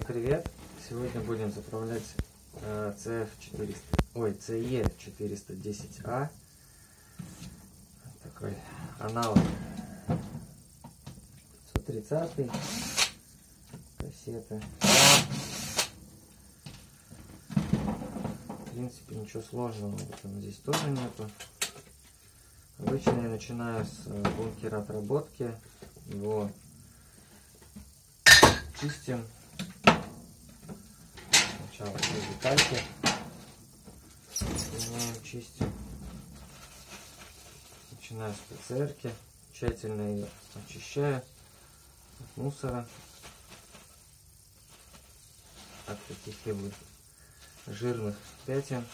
привет! Сегодня будем заправлять CE410A, такой аналог 530 кассеты. В принципе, ничего сложного в этом здесь тоже нету. Обычно я начинаю с бункера отработки, его чистим. Сначала все детальки чистим. Начинаю с ПЦРки, тщательно ее очищаю от мусора, от каких-либо жирных пятен.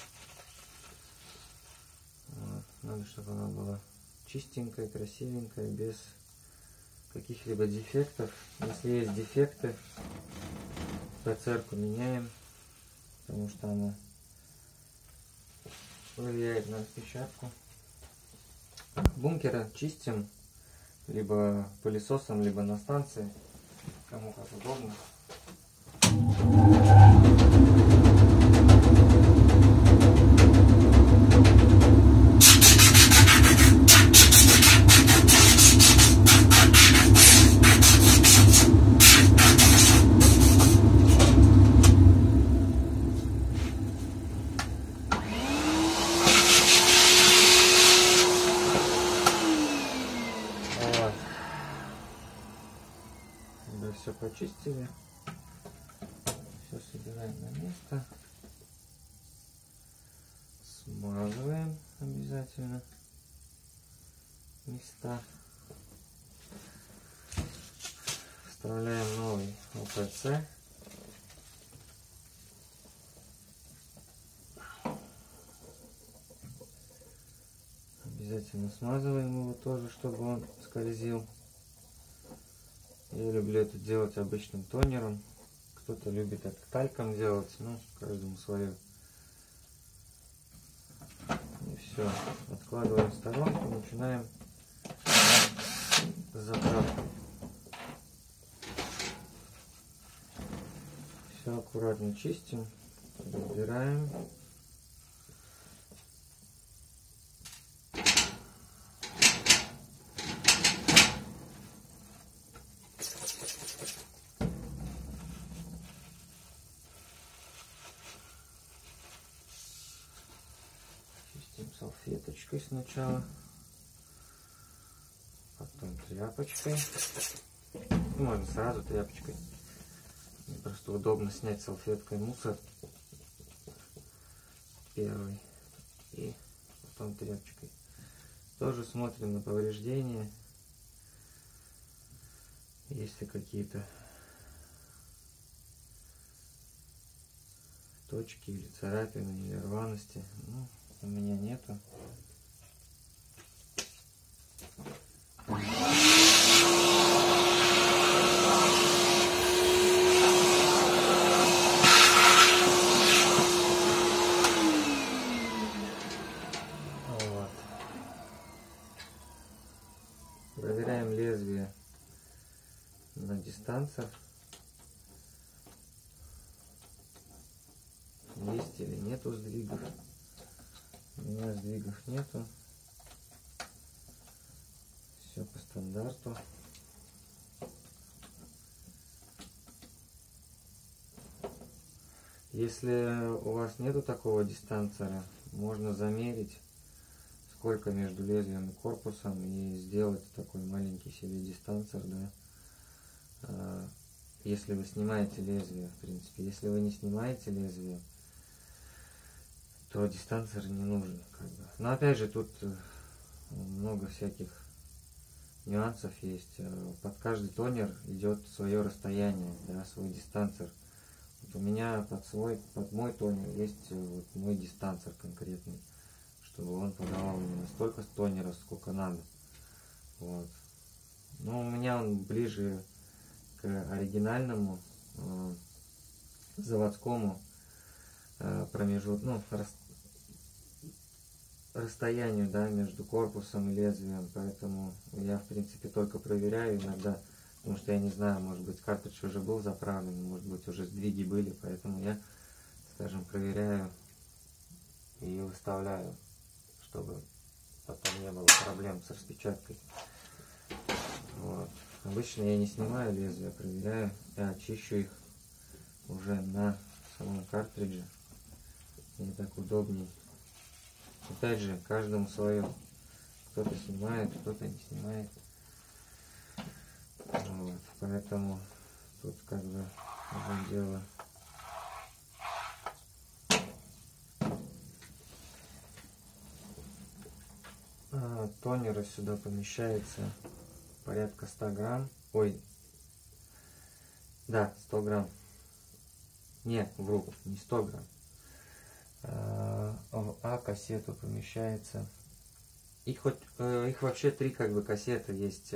Вот. Надо, чтобы она была чистенькая, красивенькая, без каких-либо дефектов. Если есть дефекты, ПЦРку меняем, потому что она влияет на отпечатку. Бункеры чистим либо пылесосом, либо на станции, кому как удобно. Все почистили, все собираем на место, смазываем обязательно места, вставляем новый ОПЦ, обязательно смазываем его тоже, чтобы он скользил. Я люблю это делать обычным тонером. Кто-то любит это тальком делать, ну, каждому свое. И все. Откладываем в сторонку, начинаем заправку. Все аккуратно чистим, разбираем. Салфеточкой сначала, потом тряпочкой. Можно сразу тряпочкой. Мне просто удобно снять салфеткой мусор первый и потом тряпочкой. Тоже смотрим на повреждения, если какие-то точки или царапины или рваности. Ну, у меня нету. Вот. Проверяем лезвие на дистанцию. Есть или нету сдвигов. У меня сдвигов нету. Все по стандарту. Если у вас нету такого дистанцера, можно замерить, сколько между лезвием и корпусом, и сделать такой маленький себе дистанцер, да. Если вы снимаете лезвие, в принципе. Если вы не снимаете лезвие, то дистанцер не нужен, как бы. Но опять же, тут много всяких нюансов есть. Под каждый тонер идет свое расстояние, да, свой дистанцер. Вот у меня под мой тонер есть вот мой дистанцер конкретный, чтобы он подавал именно столько тонера, сколько надо. Вот. Но у меня он ближе к оригинальному заводскому промежутку, ну, расстоянию, да, между корпусом и лезвием, поэтому я в принципе только проверяю, иногда Потому что я не знаю, может быть, картридж уже был заправлен, может быть, уже сдвиги были, поэтому я, скажем, проверяю и выставляю, чтобы потом не было проблем с распечаткой. Вот. Обычно я не снимаю лезвия, проверяю, я очищу их уже на самом картридже. Мне так удобнее. Опять же, каждому свое. Кто-то снимает, кто-то не снимает. Вот. Поэтому тут как бы уже дело. Тонера сюда помещается порядка 100 грамм. Ой, да, 100 грамм. Нет, вру, не 100 грамм. В А-кассету помещается. Их вообще 3 как бы кассеты. Есть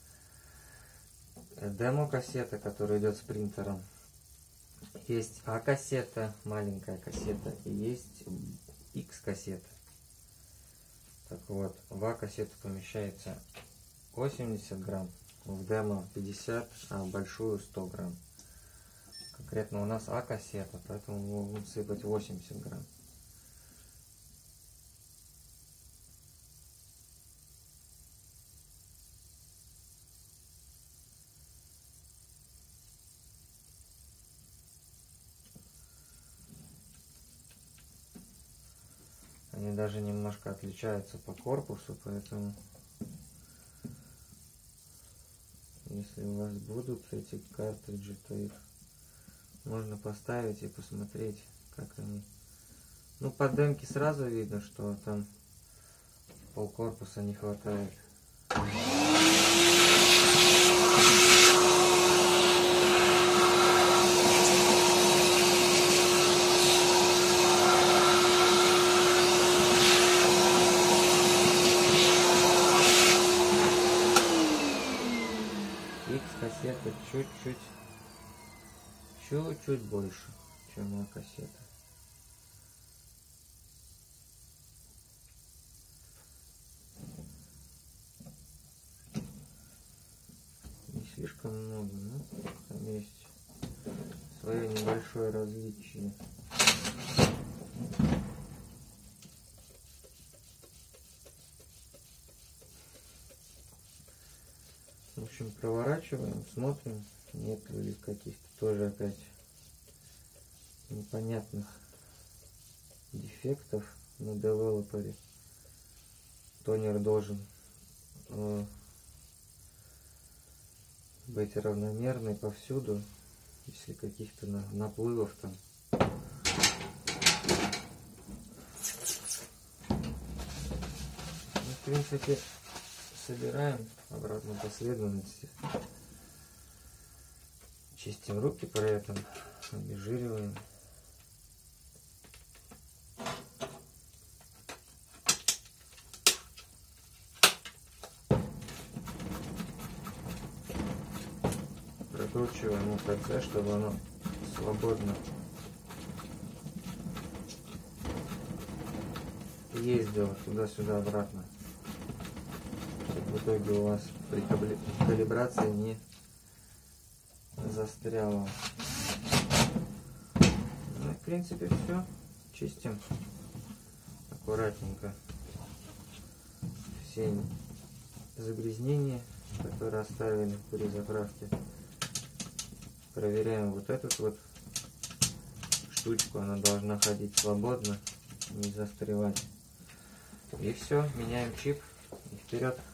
демо-кассета, которая идет с принтером. Есть А-кассета, маленькая кассета. И есть X-кассета. Так вот, в А-кассету помещается 80 грамм, в демо 50, а в большую 100 грамм. Конкретно у нас А-кассета, поэтому мы будем сыпать 80 грамм. Они даже немножко отличаются по корпусу, поэтому если у вас будут эти картриджи, то их можно поставить и посмотреть, как они. Ну, по демке сразу видно, что там полкорпуса не хватает. X-кассета чуть-чуть больше, чем А-кассета. Не слишком много, но там есть свое небольшое различие. В общем, проворачиваем, смотрим, нет ли каких-то тоже опять непонятных дефектов на девелопере. Тонер должен быть равномерный повсюду, если каких-то наплывов там. Ну, в принципе, собираем в обратной последовательности. Чистим руки при этом, обезжириваем. Прокручиваем УКЦ, чтобы оно свободно ездило туда-сюда обратно, чтобы в итоге у вас при калибрации не застряло. Ну, в принципе, все. Чистим аккуратненько все загрязнения, которые оставили при заправке. Проверяем вот эту вот штучку, она должна ходить свободно, не застревать. И все, меняем чип и вперед.